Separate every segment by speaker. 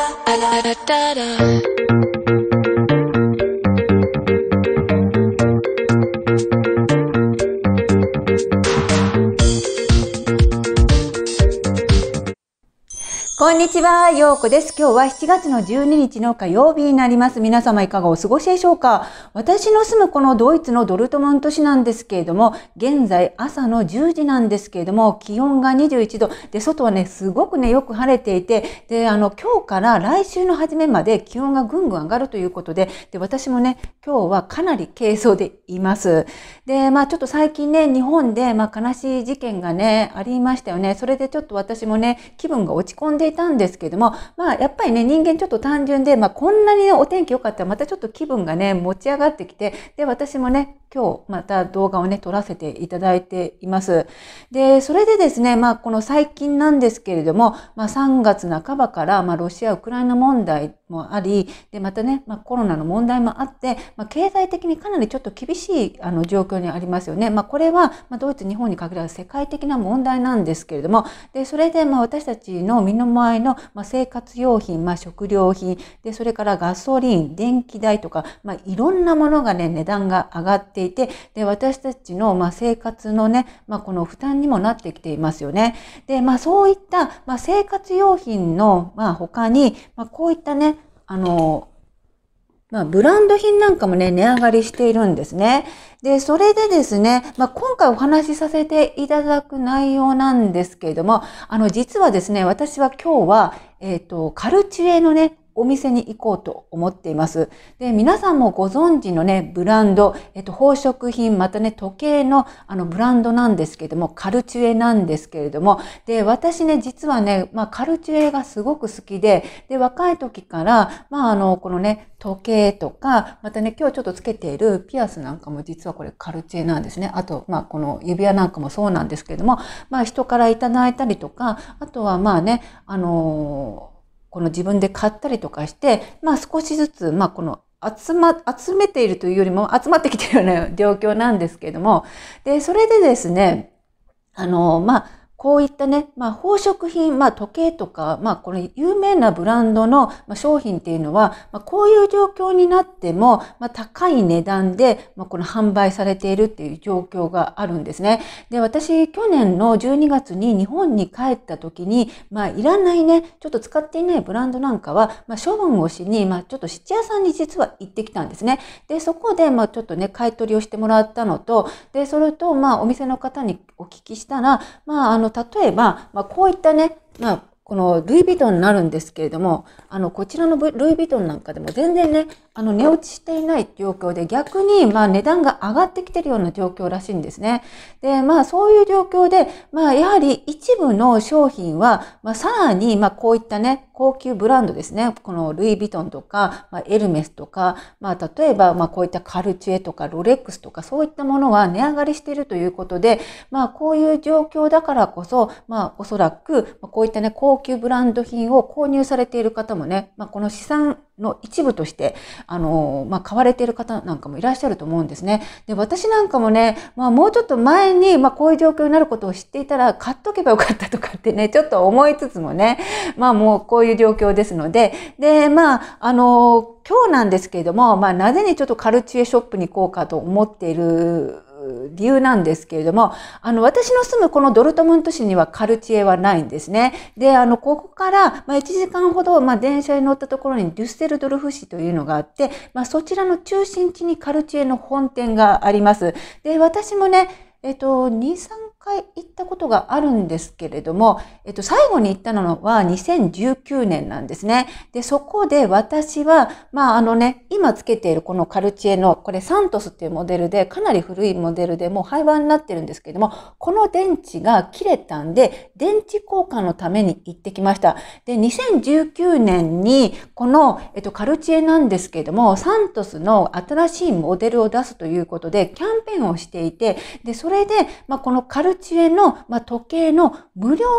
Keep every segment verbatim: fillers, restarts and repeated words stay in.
Speaker 1: こんにちは、ようこです。今日はしちがつのじゅうににちの火曜日になります。皆様いかがお過ごしでしょうか？私の住むこのドイツのドルトムント市なんですけれども、現在朝のじゅうじなんですけれども、気温がにじゅういちどで、外はね、すごくね、よく晴れていて、で、あの、今日から来週の初めまで気温がぐんぐん上がるということで、で、私もね、今日はかなり軽装でいます。で、まあちょっと最近ね、日本で、まあ悲しい事件がね、ありましたよね。それでちょっと私もね、気分が落ち込んでいたんですけども、まあやっぱりね、人間ちょっと単純で、まあこんなに、ね、お天気良かったらまたちょっと気分がね、持ち上がってきて、で、私もね、今日また動画をね、撮らせていただいています。で、それでですね、まあこの最近なんですけれども、まあさんがつなかばから、まあロシア・ウクライナ問題もあり、で、またね、まあコロナの問題もあって、まあ経済的にかなりちょっと厳しいあの状況にありますよね。まあこれは、まあドイツ、日本に限らず世界的な問題なんですけれども、で、それでまあ私たちの身の回りの、まあ、生活用品、まあ食料品、で、それからガソリン、電気代とか、まあいろんなものがね、値段が上がっていて、で、私たちのまあ生活のね、まあこの負担にもなってきていますよね。で、まあそういったまあ生活用品のまあ他に、まあこういったね、あの、まあ、ブランド品なんかもね、値上がりしているんですね。で、それでですね、まあ、今回お話しさせていただく内容なんですけれども、あの、実はですね、私は今日は、えっと、カルチュエのね、お店に行こうと思っています。で、皆さんもご存知のね、ブランド、えっと、宝飾品、またね、時計のあのブランドなんですけれども、カルチュエなんですけれども、で、私ね、実はね、まあ、カルチュエがすごく好きで、で、若い時から、まあ、あの、このね、時計とか、またね、今日ちょっとつけているピアスなんかも実はこれカルチュエなんですね。あと、まあ、この指輪なんかもそうなんですけれども、まあ、人からいただいたりとか、あとはまあね、あのーこの自分で買ったりとかして、まあ少しずつ、まあこの集ま、集めているというよりも集まってきているような状況なんですけれども、で、それでですね、あの、まあ、こういったね、まあ、宝飾品、まあ、時計とか、まあ、これ、有名なブランドの商品っていうのは、まあ、こういう状況になっても、まあ、高い値段で、まあ、この販売されているっていう状況があるんですね。で、私、去年のじゅうにがつに日本に帰った時に、まあ、いらないね、ちょっと使っていないブランドなんかは、まあ、処分をしに、まあ、ちょっと質屋さんに実は行ってきたんですね。で、そこで、まあ、ちょっとね、買い取りをしてもらったのと、で、それと、まあ、お店の方にお聞きしたら、まあ、あの、例えば、まあ、こういったね、まあ、このルイ・ヴィトンになるんですけれども、あの、こちらのルイ・ヴィトンなんかでも全然ね、あの、値落ちしていない状況で、逆に、まあ、値段が上がってきてるような状況らしいんですね。で、まあ、そういう状況で、まあ、やはり一部の商品は、まあ、さらに、まあ、こういったね、高級ブランドですね。このルイ・ヴィトンとか、まあ、エルメスとか、まあ、例えば、まあ、こういったカルチュエとか、ロレックスとか、そういったものは値上がりしているということで、まあ、こういう状況だからこそ、まあ、おそらく、こういったね、高級ブランド品を購入されている方もね、まあ、この資産の一部として、あの、まあ、買われている方なんかもいらっしゃると思うんですね。で、私なんかもね、まあ、もうちょっと前に、まあ、こういう状況になることを知っていたら、買っとけばよかったとかってね、ちょっと思いつつもね、まあ、もうこういう状況ですので、で、まあ、あの、今日なんですけれども、まあ、なぜにちょっとカルチュエショップに行こうかと思っている理由なんですけれども、あの、私の住むこのドルトムント市にはカルチエはないんですね。で、あの、ここから、まあ、いちじかんほど、まあ、電車に乗ったところにデュッセルドルフ市というのがあって、まあ、そちらの中心地にカルチエの本店があります。で、私もね、えっと、に、さんかい行ったことがあるんですけれども、えっと、最後に行ったのはにせんじゅうきゅうねんなんですね。で、そこで私は、まあ、あのね、今つけているこのカルチエの、これサントスっていうモデルで、かなり古いモデルでもう廃盤になってるんですけれども、この電池が切れたんで、電池交換のために行ってきました。で、にせんじゅうきゅうねんに、この、えっと、カルチエなんですけれども、サントスの新しいモデルを出すということで、キャンペーンをしていて、で、それで、まあ、このカルチエの、まあ、時計の無料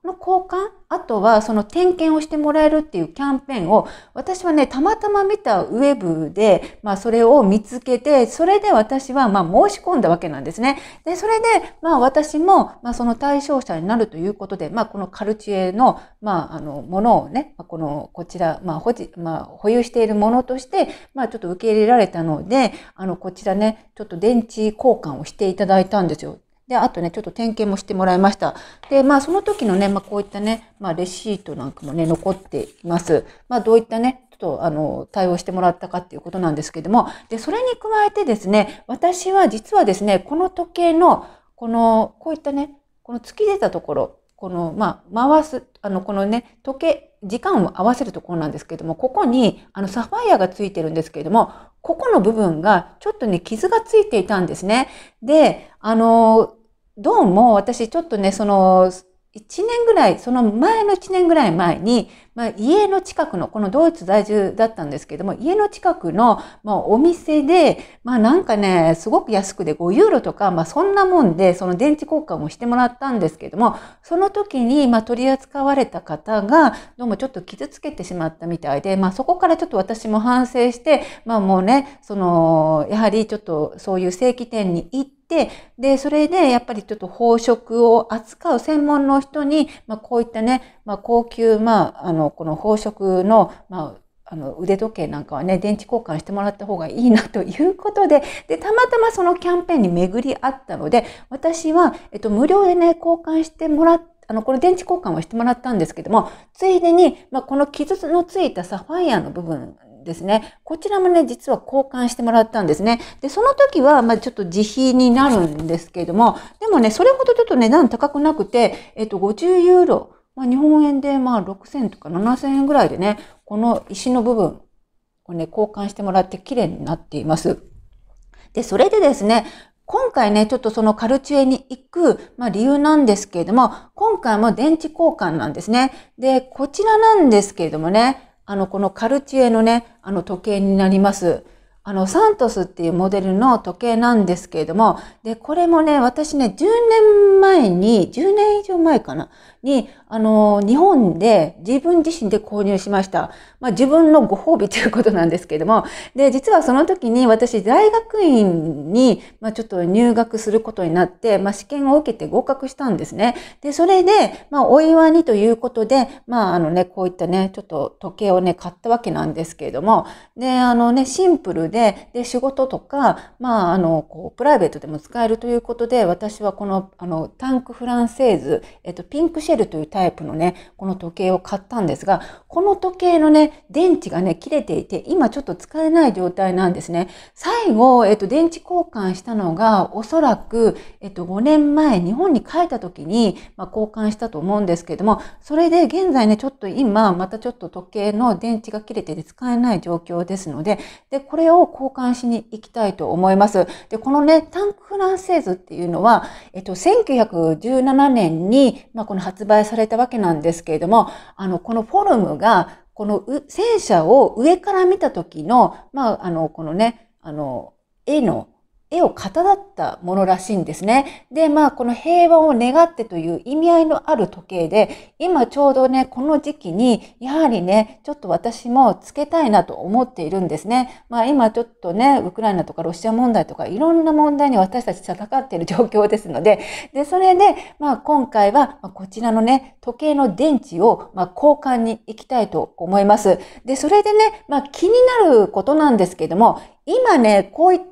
Speaker 1: この交換、あとはその点検をしてもらえるっていうキャンペーンを、私はね、たまたま見たウェブで、まあそれを見つけて、それで私はまあ申し込んだわけなんですね。で、それで、まあ私も、まあその対象者になるということで、まあこのカルチエの、まああの、ものをね、この、こちら、まあ保持、まあ保有しているものとして、まあちょっと受け入れられたので、あの、こちらね、ちょっと電池交換をしていただいたんですよ。で、あとね、ちょっと点検もしてもらいました。で、まあ、その時のね、まあ、こういったね、まあ、レシートなんかもね、残っています。まあ、どういったね、ちょっと、あの、対応してもらったかっていうことなんですけども、で、それに加えてですね、私は実はですね、この時計の、この、こういったね、この突き出たところ、この、まあ、回す、あの、このね、時計、時間を合わせるところなんですけれども、ここに、あの、サファイアがついてるんですけれども、ここの部分がちょっとね、傷がついていたんですね。で、あの、どうも私ちょっとね、その、一年ぐらい、その前の一年ぐらい前に、まあ、家の近くの、このドイツ在住だったんですけども、家の近くの、まあ、お店で、まあなんかね、すごく安くでごユーロとか、まあそんなもんで、その電池交換をしてもらったんですけども、その時に、まあ取り扱われた方が、どうもちょっと傷つけてしまったみたいで、まあそこからちょっと私も反省して、まあもうね、その、やはりちょっとそういう正規店に行って、で、それでやっぱりちょっと宝飾を扱う専門の人に、まあこういったね、まあ高級、まああの、この宝飾の、まあ、あの腕時計なんかはね、電池交換してもらった方がいいなということで、で、たまたまそのキャンペーンに巡り合ったので、私は、えっと、無料でね、交換してもらっあの、この電池交換をしてもらったんですけども、ついでに、まあ、この傷のついたサファイアの部分ですね。こちらもね、実は交換してもらったんですね。で、その時は、まあ、ちょっと自費になるんですけれども、でもね、それほどちょっと値段高くなくて、えっと、ごじゅうユーロ、まあ、日本円でまあろくせんとかななせんえんぐらいでね、この石の部分をね、交換してもらって綺麗になっています。で、それでですね、今回ね、ちょっとそのカルチュエに行く、まあ、理由なんですけれども、今回も電池交換なんですね。で、こちらなんですけれどもね、あの、このカルチュエのね、あの時計になります。あの、サントスっていうモデルの時計なんですけれども、で、これもね、私ね、じゅうねんまえに、じゅうねん以上前かな、に、あの、日本で自分自身で購入しました。まあ、自分のご褒美ということなんですけれども、で、実はその時に私、大学院に、まあ、ちょっと入学することになって、まあ、試験を受けて合格したんですね。で、それで、まあ、お祝いにということで、まあ、あのね、こういったね、ちょっと時計をね、買ったわけなんですけれども、で、あのね、シンプルで、で、で、仕事とか、まあ、あの、こう、プライベートでも使えるということで、私はこの、あの、タンクフランセーズ、えっと、ピンクシェルというタイプのね、この時計を買ったんですが、この時計のね、電池がね、切れていて、今ちょっと使えない状態なんですね。最後、えっと、電池交換したのが、おそらく、えっと、ごねんまえ、日本に帰った時に、まあ、交換したと思うんですけれども、それで現在ね、ちょっと今、またちょっと時計の電池が切れてて使えない状況ですので、で、これを交換しに行きたいと思います。で、このね、タンクフランセーズっていうのは、えっと、せんきゅうひゃくじゅうななねんに、まあ、この発売されたわけなんですけれども、あの、このフォルムが、この戦車を上から見た時の、まあ、あの、このね、あの、絵の、絵をかたどったものらしいんですね。で、まあ、この平和を願ってという意味合いのある時計で、今ちょうどね、この時期に、やはりね、ちょっと私もつけたいなと思っているんですね。まあ、今ちょっとね、ウクライナとかロシア問題とかいろんな問題に私たち戦っている状況ですので、で、それで、まあ、今回は、まあ、こちらのね、時計の電池を、まあ、交換に行きたいと思います。で、それでね、まあ、気になることなんですけども、今ね、こういった、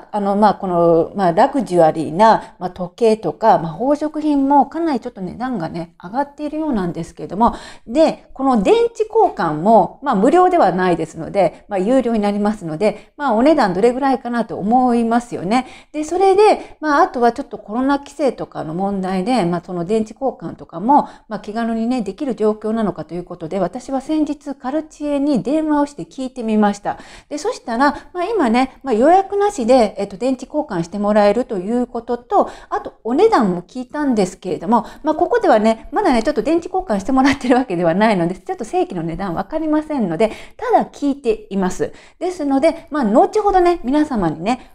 Speaker 1: あの、まあ、この、まあ、ラグジュアリーな、まあ、時計とか、まあ、宝飾品もかなりちょっと値段がね、上がっているようなんですけれども、で、この電池交換も、まあ、無料ではないですので、まあ、有料になりますので、まあ、お値段どれぐらいかなと思いますよね。で、それで、まあ、あとはちょっとコロナ規制とかの問題で、まあ、その電池交換とかも、まあ、気軽にね、できる状況なのかということで、私は先日カルチエに電話をして聞いてみました。で、そしたら、まあ、今ね、まあ、予約なしで、えっと、電池交換してもらえるということと、あと、お値段も聞いたんですけれども、まあ、ここではね、まだね、ちょっと電池交換してもらってるわけではないので、ちょっと正規の値段わかりませんので、ただ聞いています。ですので、まあ、後ほどね、皆様にね、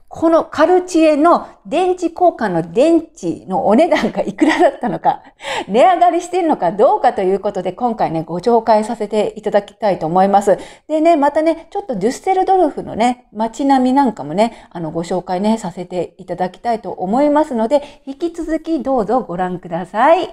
Speaker 1: このカルチエの電池交換の電池のお値段がいくらだったのか、値上がりしているのかどうかということで、今回ね、ご紹介させていただきたいと思います。でね、またね、ちょっとデュッセルドルフのね、街並みなんかもね、あの、ご紹介ね、させていただきたいと思いますので、引き続きどうぞご覧ください。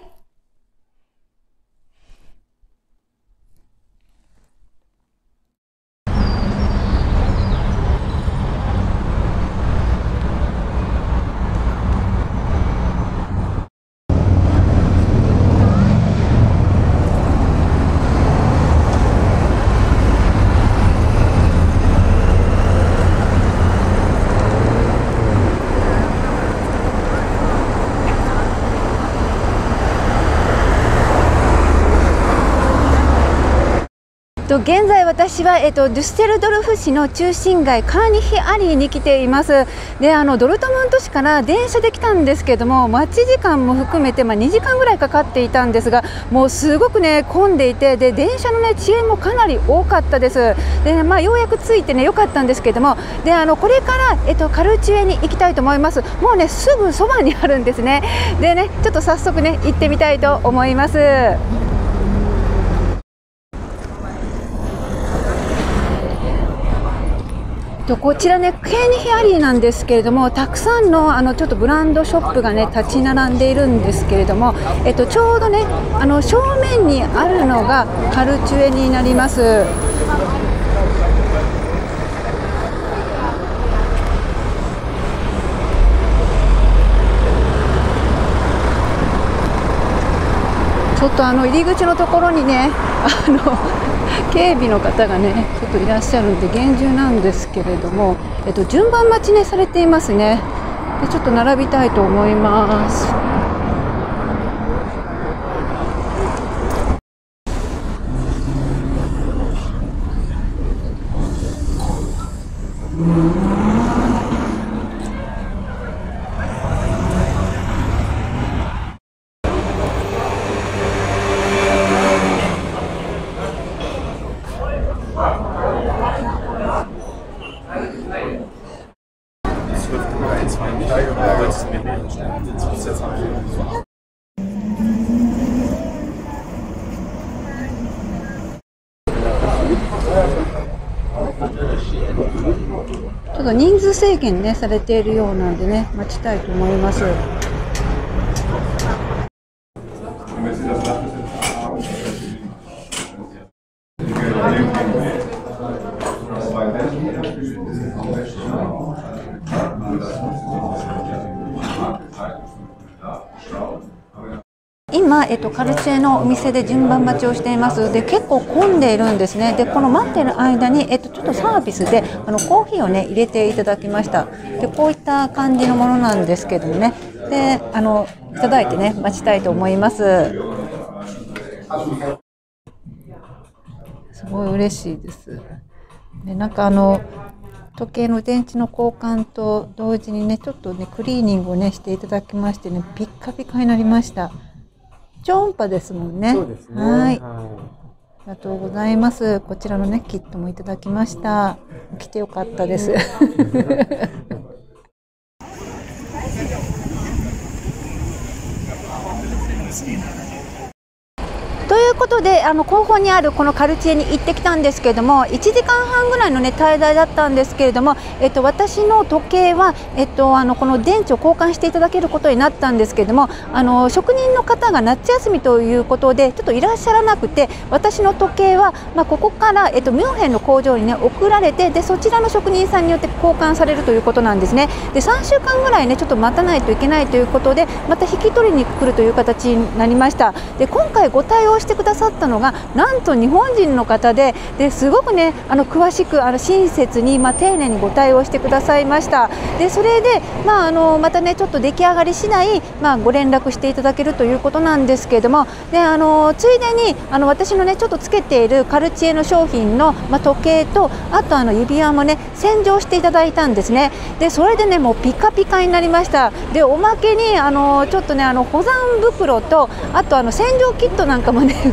Speaker 1: 現在私は、えっと、デュッセルドルフ市の中心街カーニヒアリーに来ています。で、あのドルトムント市から電車で来たんですけども、待ち時間も含めて、まあ、にじかんぐらいかかっていたんですが、もうすごくね混んでいて、で電車のね遅延もかなり多かったです。で、まあ、ようやく着いてね良かったんですけども、であのこれから、えっと、カルチュエに行きたいと思います。もうねすぐそばにあるんですね。でねちょっと早速ね行ってみたいと思います。こちらね、ケーニヒアリーなんですけれども、たくさんのあのちょっとブランドショップがね立ち並んでいるんですけれども、えっと、ちょうどねあの正面にあるのがカルチュエになります。ちょっとあの入り口のところにねあの警備の方がねちょっといらっしゃるんで厳重なんですけれども、えっと、順番待ちねされていますね。でちょっと並びたいと思います。ちょっと人数制限ねされているようなんでね待ちたいと思います。今、えっと、カルチェのお店で順番待ちをしています。で、結構混んでいるんですね。で、この待っている間に、えっと、ちょっとサービスであのコーヒーをね入れていただきました。で、こういった感じのものなんですけどもね。で、あのいただいてね待ちたいと思います。すごい嬉しいです。で、なんかあの時計の電池の交換と同時にねちょっとねクリーニングをねしていただきましてねピッカピカになりました。超音波ですもんね。
Speaker 2: そうですね。
Speaker 1: はい。
Speaker 2: はい、
Speaker 1: ありがとうございます。こちらのねキットもいただきました。来てよかったです。ということで、あの後方にあるこのカルチエに行ってきたんですけれども、いちじかんはんぐらいの、ね、滞在だったんですけれども、えっと、私の時計は、えっと、あのこの電池を交換していただけることになったんですけれども、あの職人の方が夏休みということでちょっといらっしゃらなくて、私の時計は、まあ、ここから、えっと、ミュンヘンの工場に、ね、送られて、でそちらの職人さんによって交換されるということなんですね。でさんしゅうかんぐらい、ね、ちょっと待たないといけないということで、また引き取りに来るという形になりました。で今回ご対応してくださったのがなんと日本人の方で、ですごくねあの詳しくあの親切に、まあ、丁寧にご対応してくださいました。でそれで、まあ、あのまたねちょっと出来上がり次第、まあ、ご連絡していただけるということなんですけれども、であのついでにあの私のねちょっとつけているカルチエの商品の、まあ、時計とあとあの指輪もね洗浄していただいたんですね。でそれでねもうピカピカになりました。でおまけにあのちょっとねあの保存袋とあとあの洗浄キットなんかもね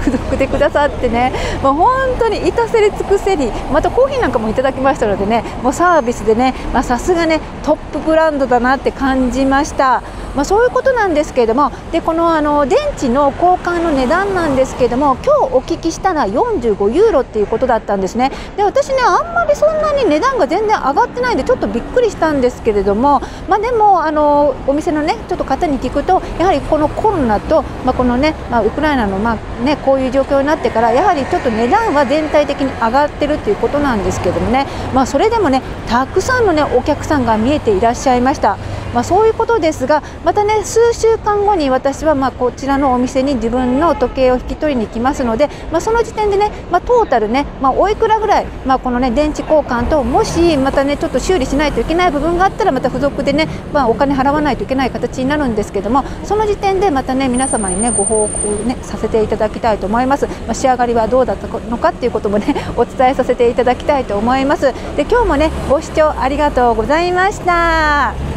Speaker 1: 付属でくださってね、もう本当に至せり尽くせり、またコーヒーなんかもいただきましたのでね、もうサービスでね、さすがねトップブランドだなって感じました。まあ、そういうことなんですけれども、でこのあの電池の交換の値段なんですけれども、今日お聞きしたのはよんじゅうごユーロっていうことだったんですね。で私ね、あんまりそんなに値段が全然上がってないんでちょっとびっくりしたんですけれども、まあ、でもあのお店のねちょっと方に聞くと、やはりこのコロナと、まあ、このね、まあ、ウクライナの、まあね、こういう状況になってから、やはりちょっと値段は全体的に上がってるっていうことなんですけどもね、まあ、それでもねたくさんのねお客さんが見えていらっしゃいました。まあ、そういうことですが、またね数週間後に私はまあこちらのお店に自分の時計を引き取りに来ますので、まあ、その時点でね、まあ、トータルね、まあ、おいくらぐらい、まあ、このね電池交換と、もしまたねちょっと修理しないといけない部分があったら、また付属でね、まあ、お金払わないといけない形になるんですけども、その時点でまたね皆様にねご報告ねさせていただきたいと思います。まあ、仕上がりはどうだったのかっていうこともねお伝えさせていただきたいと思います。で今日もねご視聴ありがとうございました。